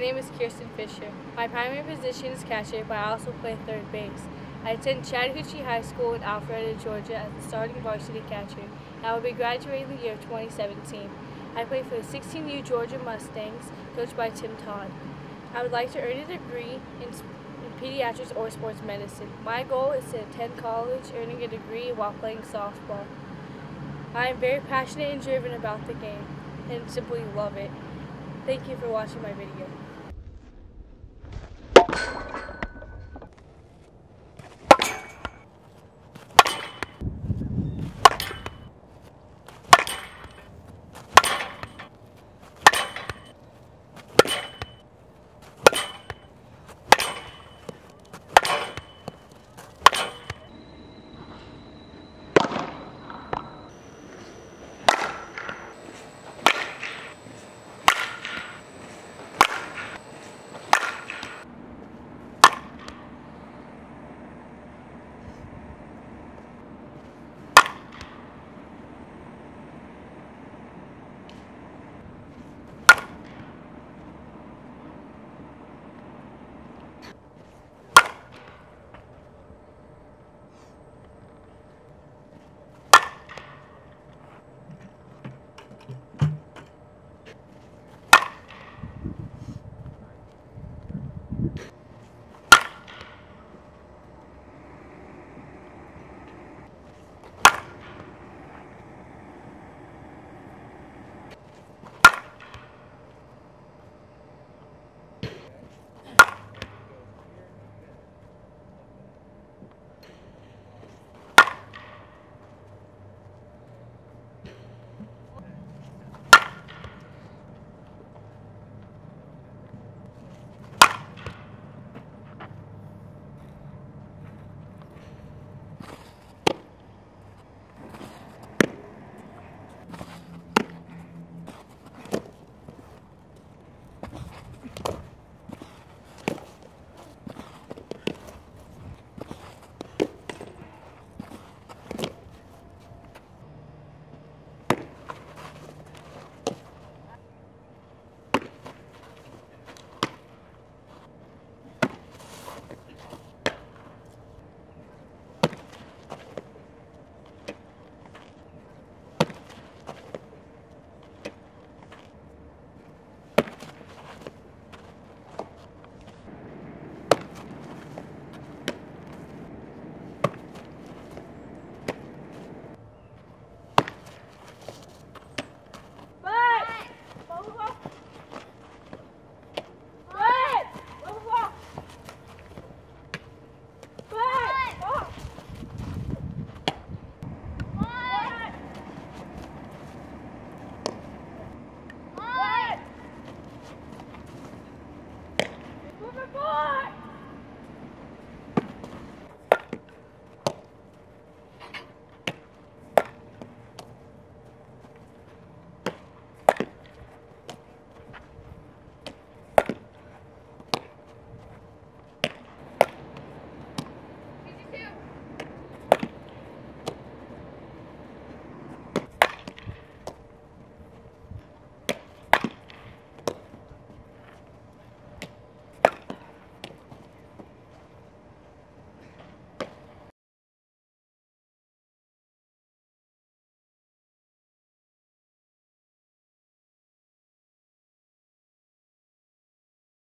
name is Kirsten Fisher. My primary position is catcher, but I also play third base. I attend Chattahoochee High School in Alpharetta, Georgia as the starting varsity catcher, and I will be graduating the year of 2017. I play for the 16U Georgia Mustangs, coached by Tim Todd. I would like to earn a degree in pediatrics or sports medicine. My goal is to attend college, earning a degree while playing softball. I am very passionate and driven about the game and simply love it. Thank you for watching my video.